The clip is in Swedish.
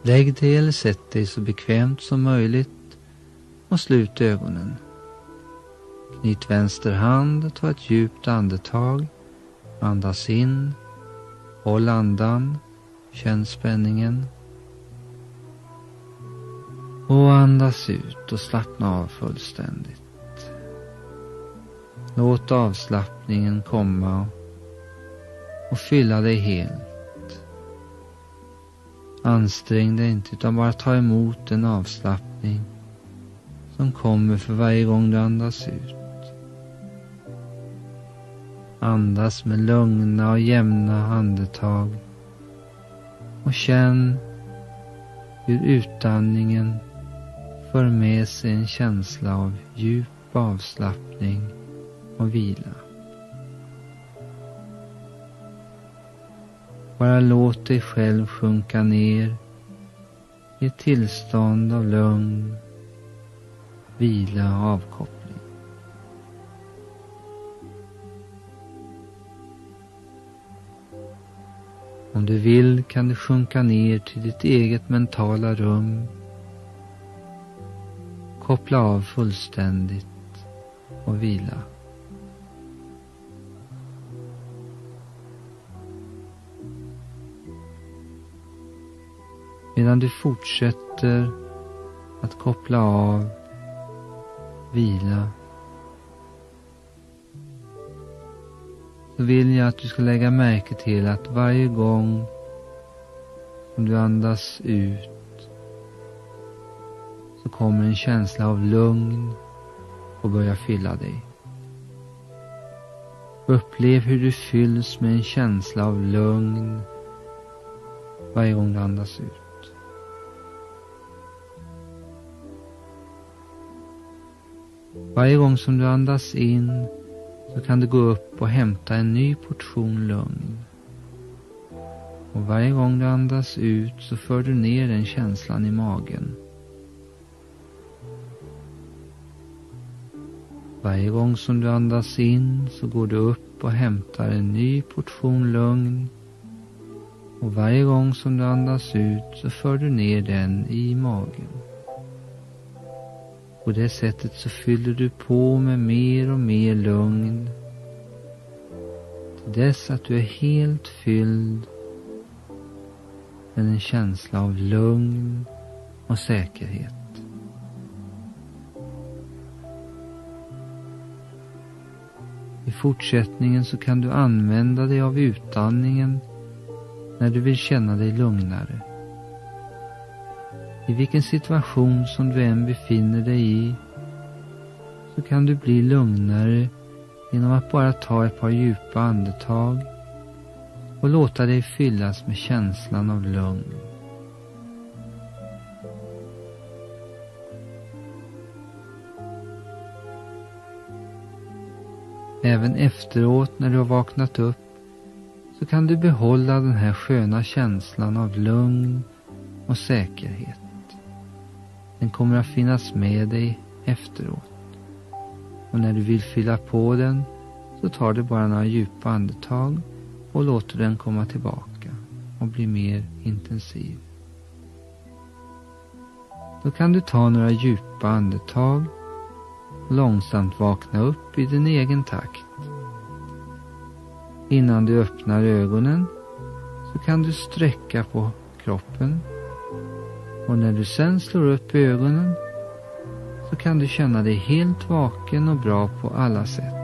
Lägg dig eller sätt dig så bekvämt som möjligt och slut ögonen. Knyt vänster hand och ta ett djupt andetag. Andas in, håll andan, känn spänningen. Och andas ut och slappna av fullständigt. Låt avslappningen komma och fylla dig helt. Ansträng dig inte utan bara ta emot en avslappning som kommer för varje gång du andas ut. Andas med lugna och jämna andetag och känn hur utandningen för med sig en känsla av djup avslappning och vila. Bara låt dig själv sjunka ner i ett tillstånd av lugn, vila och avkoppling. Om du vill kan du sjunka ner till ditt eget mentala rum. Koppla av fullständigt och vila. Medan du fortsätter att koppla av, vila, så vill jag att du ska lägga märke till att varje gång som du andas ut så kommer en känsla av lugn och börja fylla dig. Upplev hur du fylls med en känsla av lugn varje gång du andas ut. Varje gång som du andas in så kan du gå upp och hämta en ny portion lugn. Och varje gång du andas ut så för du ner den känslan i magen. Varje gång som du andas in så går du upp och hämtar en ny portion lugn. Och varje gång som du andas ut så för du ner den i magen. På det sättet så fyller du på med mer och mer lugn. Till dess att du är helt fylld med en känsla av lugn och säkerhet. I fortsättningen så kan du använda dig av utandningen när du vill känna dig lugnare. I vilken situation som du än befinner dig i så kan du bli lugnare genom att bara ta ett par djupa andetag och låta dig fyllas med känslan av lugn. Även efteråt när du har vaknat upp så kan du behålla den här sköna känslan av lugn och säkerhet. Den kommer att finnas med dig efteråt. Och när du vill fylla på den så tar du bara några djupa andetag och låter den komma tillbaka och bli mer intensiv. Då kan du ta några djupa andetag och långsamt vakna upp i din egen takt. Innan du öppnar ögonen så kan du sträcka på kroppen. Och när du sen slår upp ögonen så kan du känna dig helt vaken och bra på alla sätt.